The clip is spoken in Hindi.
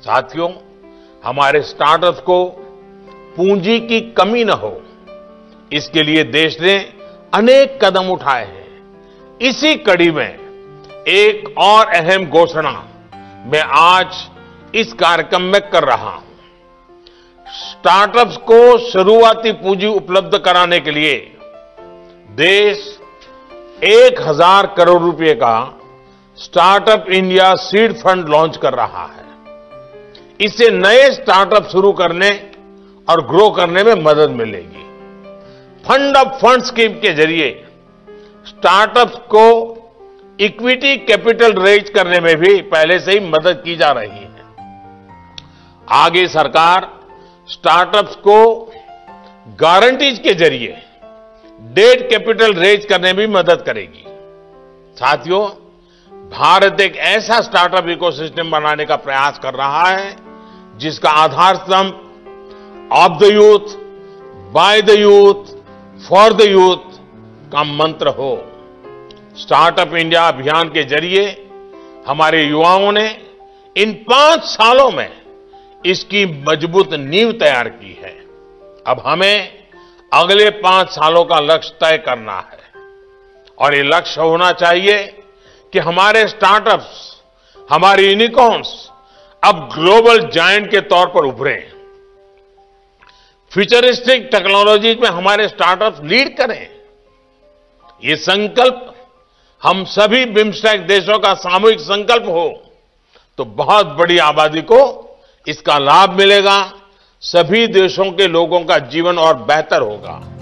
साथियों, हमारे स्टार्टअप्स को पूंजी की कमी न हो, इसके लिए देश ने अनेक कदम उठाए हैं। इसी कड़ी में एक और अहम घोषणा मैं आज इस कार्यक्रम में कर रहा हूं। स्टार्टअप्स को शुरुआती पूंजी उपलब्ध कराने के लिए देश 1000 करोड़ रुपए का startup India seed fund launch कर रहा है। इससे नए स्टार्टअप शुरू करने और ग्रो करने में मदद मिलेगी। फंड ऑफ फंड स्कीम के जरिए स्टार्टअप्स को इक्विटी कैपिटल रेज करने में भी पहले से ही मदद की जा रही है। आगे सरकार स्टार्टअप्स को गारंटीज के जरिए डेट कैपिटल रेज करने में भी मदद करेगी। साथियों, भारत एक ऐसा स्टार्टअप इकोसिस्टम बनाने का प्रयास कर रहा है जिसका आधार स्तंभ of the youth, by the youth, for the youth का मंत्र हो। स्टार्टअप इंडिया अभियान के जरिए हमारे युवाओं ने इन 5 सालों में इसकी मजबूत नींव तैयार की है। अब हमें अगले 5 सालों का लक्ष्य तय करना है और ये लक्ष्य होना चाहिए कि हमारे स्टार्टअप्स, हमारे यूनिकॉर्न्स अब ग्लोबल जायंट के तौर पर उभरे। फ्यूचरिस्टिक टेक्नोलॉजीज में हमारे स्टार्टअप्स लीड करें। ये संकल्प हम सभी बिम्स्टेक देशों का सामूहिक संकल्प हो तो बहुत बड़ी आबादी को इसका लाभ मिलेगा। सभी देशों के लोगों का जीवन और बेहतर होगा।